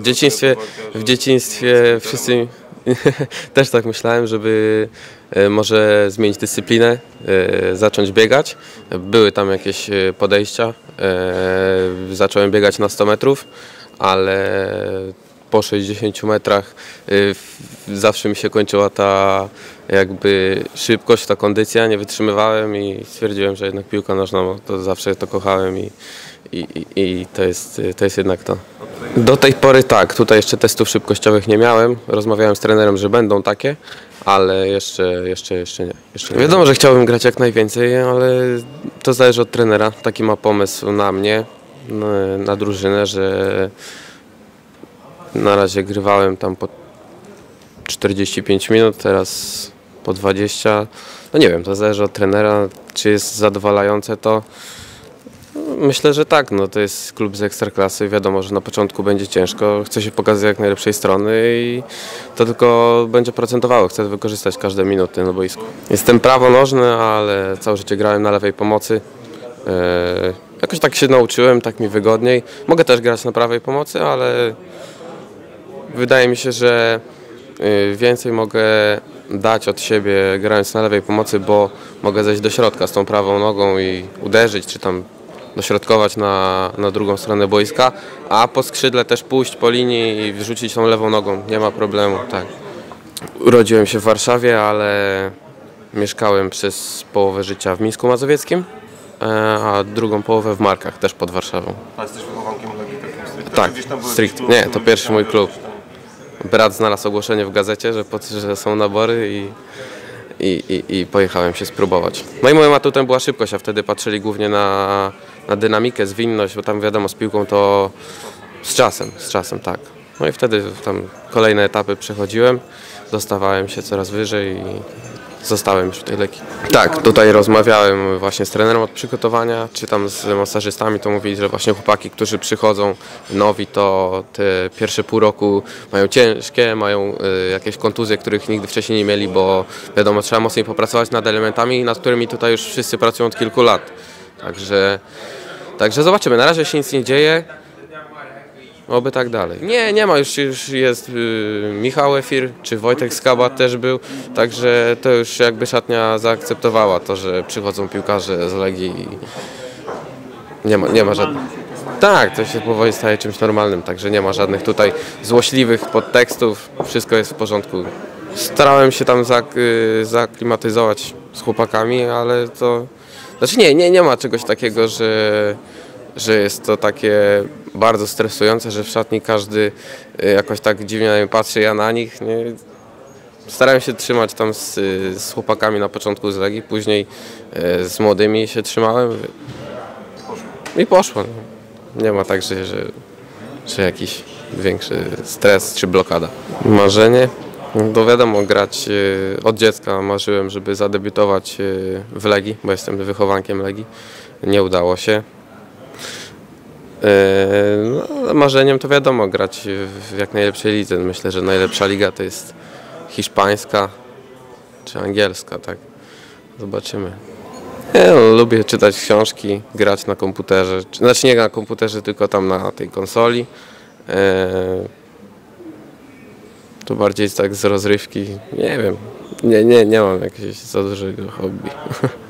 w dzieciństwie wszyscy też tak myślałem, żeby może zmienić dyscyplinę, zacząć biegać. Były tam jakieś podejścia, zacząłem biegać na 100 metrów, ale po 60 metrach zawsze mi się kończyła ta jakby szybkość, ta kondycja, nie wytrzymywałem i stwierdziłem, że jednak piłka nożna, to zawsze to kochałem i to jest jednak to. Do tej pory tak, tutaj jeszcze testów szybkościowych nie miałem, rozmawiałem z trenerem, że będą takie, ale jeszcze nie. Wiadomo, że chciałbym grać jak najwięcej, ale to zależy od trenera, taki ma pomysł na mnie, na drużynę, że na razie grywałem tam po 45 minut, teraz po 20. No nie wiem, to zależy od trenera, czy jest zadowalające to. Myślę, że tak, no to jest klub z ekstraklasy, wiadomo, że na początku będzie ciężko, chcę się pokazać z jak najlepszej strony i to tylko będzie procentowało, chcę wykorzystać każde minuty na boisku. Jestem prawonożny, ale całe życie grałem na lewej pomocy. Jakoś tak się nauczyłem, tak mi wygodniej. Mogę też grać na prawej pomocy, ale wydaje mi się, że więcej mogę dać od siebie grając na lewej pomocy, bo mogę zejść do środka z tą prawą nogą i uderzyć, czy tam dośrodkować na drugą stronę boiska, a po skrzydle też pójść po linii i wrzucić tą lewą nogą, nie ma problemu. Tak. Urodziłem się w Warszawie, ale mieszkałem przez połowę życia w Mińsku Mazowieckim, a drugą połowę w Markach, też pod Warszawą. A jesteś wychowankiem Legii stricte? Tak, stricte. Nie, to pierwszy mój klub. Brat znalazł ogłoszenie w gazecie, że są nabory i pojechałem się spróbować. No i moim atutem była szybkość, a wtedy patrzyli głównie na dynamikę, zwinność, bo tam wiadomo z piłką to z czasem tak. No i wtedy tam kolejne etapy przechodziłem, dostawałem się coraz wyżej i zostałem już w tej Legii. Tak, tutaj rozmawiałem właśnie z trenerem od przygotowania, czy tam z masażystami, to mówili, że właśnie chłopaki, którzy przychodzą nowi, to te pierwsze pół roku mają ciężkie, mają jakieś kontuzje, których nigdy wcześniej nie mieli, bo wiadomo, trzeba mocniej popracować nad elementami, nad którymi tutaj już wszyscy pracują od kilku lat. Także zobaczymy, na razie się nic nie dzieje. Oby tak dalej. Nie ma, już jest Michał Efir, czy Wojtek Skaba też był, także to już jakby szatnia zaakceptowała to, że przychodzą piłkarze z Legii i nie ma żadnych. Tak, to się powoli staje czymś normalnym, także nie ma żadnych tutaj złośliwych podtekstów, wszystko jest w porządku. Starałem się tam zaklimatyzować z chłopakami, ale to... Znaczy nie ma czegoś takiego, że jest to takie bardzo stresujące, że w szatni każdy jakoś tak dziwnie na mnie patrzy, ja na nich. Nie. Starałem się trzymać tam z chłopakami na początku z Legii, później z młodymi się trzymałem i poszło. Nie ma tak, że jakiś większy stres czy blokada. Marzenie? To wiadomo, grać od dziecka marzyłem, żeby zadebiutować w Legii, bo jestem wychowankiem Legii. Nie udało się. No, marzeniem to wiadomo, grać w jak najlepszej lidze. Myślę, że najlepsza liga to jest hiszpańska czy angielska, tak. Zobaczymy. Lubię czytać książki, grać na komputerze. Znaczy nie na komputerze, tylko tam na tej konsoli. To bardziej tak z rozrywki. Nie wiem. Nie mam jakiegoś za dużego hobby.